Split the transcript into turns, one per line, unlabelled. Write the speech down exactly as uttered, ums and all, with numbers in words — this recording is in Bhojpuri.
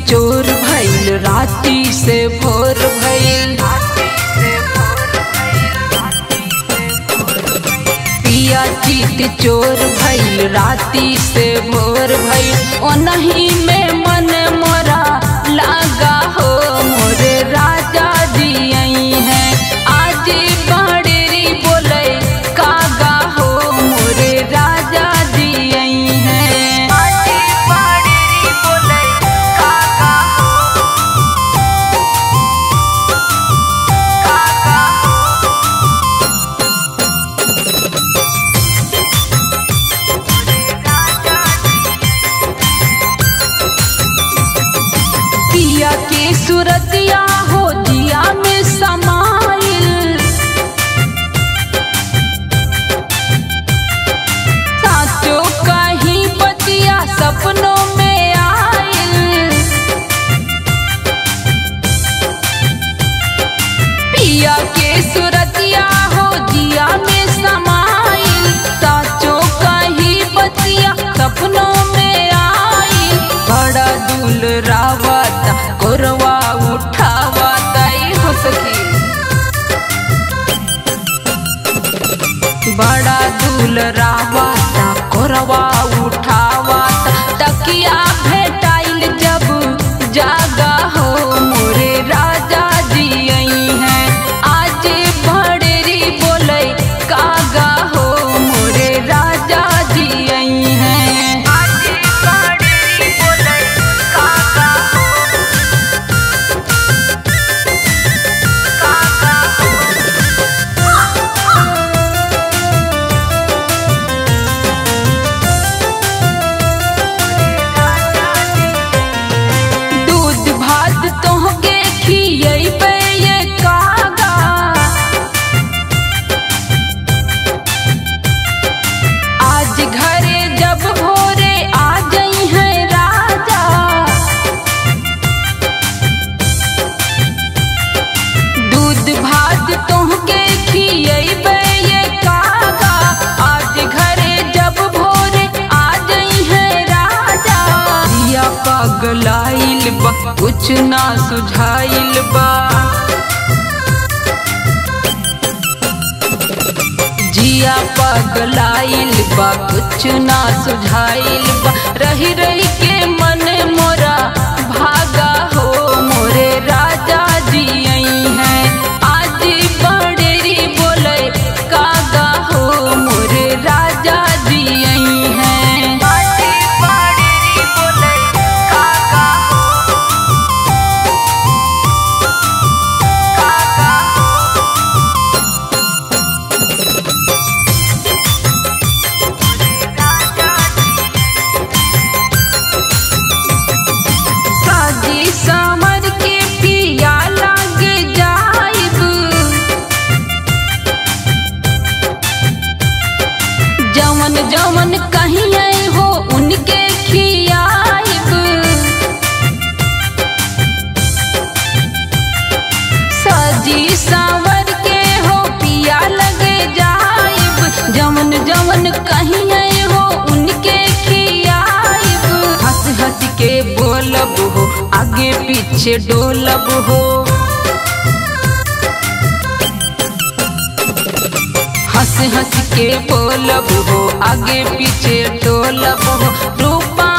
चोर भइल राती से भोर भइल। पिया चीट चोर भइल राती से भोर भइल। ओनही में मन मोरा लागा हो मोरे राजा जी आई हैं आज बड़ेरी बोले कागा हो मोरे राजा जी आई हैं आज बड़ेरी बोले कागा हो कागा पिया के सूरतिया हो जिया में समाइल। साचो कहीं बतिया सपनों में आइल। पिया के सूरतिया हो जिया में समाइल। साचो कहीं बतिया सपनों में आइल। बड़ा दूल रावता कोरवा उठावता हो सखी। बड़ा दूल रावता कोरवा उठावता तकिया भेटाइल जब जागा हो मोरे राजा जी आई हैं आज बड़ेरी बोले कागा हो मोरे राजा जी आई हैं आज बड़ेरी बोले कागा हो कागा दूध भात तोहके खियैबे ये कागा। आज घरे जब भोरे आ जाई हैं राजा। दूध भात तोहके खियैबे ये कागा। आज घरे जब भोरे आ जाई हैं राजा। जिया पगलाइल बा कुछ ना सुझाइल बा। जिया पगलाइल बा कुछ ना सुझाइल बा। रही रही के मन मोरा भागा हो मोरे राजा जी आई हैं आज बड़ेरी बोले कागा हो मोरे राजा जी आई हैं आज बड़ेरी बोले कागा हो कागा साजी समर के पिया लग जाइब। जवन जवन कहीं आई हो उनके खियाइब। साजी संवर के हो पिया लग जाइब। जवन जवन कहीं आई हो उनके खियाइब। हंस हंस के बोलब हो आगे पीछे डोलब हो। हंस हंस के बोलब हो आगे पीछे डोलब हो। रूपा